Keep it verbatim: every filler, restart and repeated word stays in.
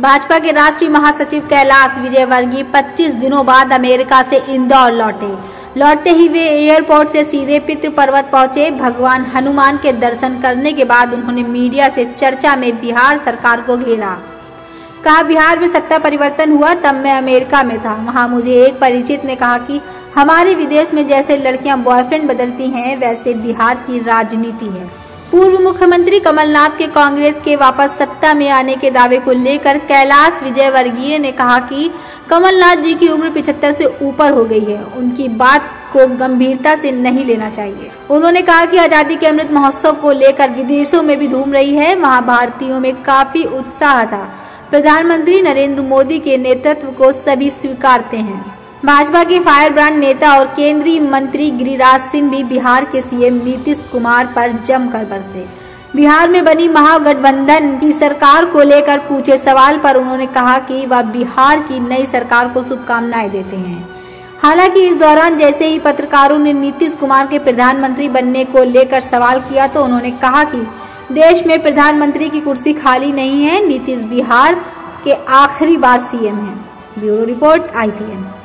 भाजपा के राष्ट्रीय महासचिव कैलाश विजयवर्गीय पच्चीस दिनों बाद अमेरिका से इंदौर लौटे। लौटते ही वे एयरपोर्ट से सीधे पितृ पर्वत पहुंचे। भगवान हनुमान के दर्शन करने के बाद उन्होंने मीडिया से चर्चा में बिहार सरकार को घेरा। कहा, बिहार में सत्ता परिवर्तन हुआ तब मैं अमेरिका में था। वहां मुझे एक परिचित ने कहा कि हमारे विदेश में जैसे लड़कियां बॉयफ्रेंड बदलती हैं, वैसे बिहार की राजनीति है। पूर्व मुख्यमंत्री कमलनाथ के कांग्रेस के वापस सत्ता में आने के दावे को लेकर कैलाश विजयवर्गीय ने कहा कि कमलनाथ जी की उम्र पिछहत्तर से ऊपर हो गई है, उनकी बात को गंभीरता से नहीं लेना चाहिए। उन्होंने कहा कि आजादी के अमृत महोत्सव को लेकर विदेशों में भी धूम रही है, वहां भारतीयों में काफी उत्साह था। प्रधानमंत्री नरेंद्र मोदी के नेतृत्व को सभी स्वीकारते हैं। भाजपा के फायर ब्रांड नेता और केंद्रीय मंत्री गिरिराज सिंह भी बिहार के सीएम नीतीश कुमार पर जमकर बरसे। बिहार में बनी महागठबंधन की सरकार को लेकर पूछे सवाल पर उन्होंने कहा कि वह बिहार की नई सरकार को शुभकामनाएं देते हैं। हालांकि इस दौरान जैसे ही पत्रकारों ने नीतीश कुमार के प्रधानमंत्री बनने को लेकर सवाल किया तो उन्होंने कहा कि देश में प्रधानमंत्री की कुर्सी खाली नहीं है, नीतीश बिहार के आखिरी बार सीएम हैं। Bureau report I P N.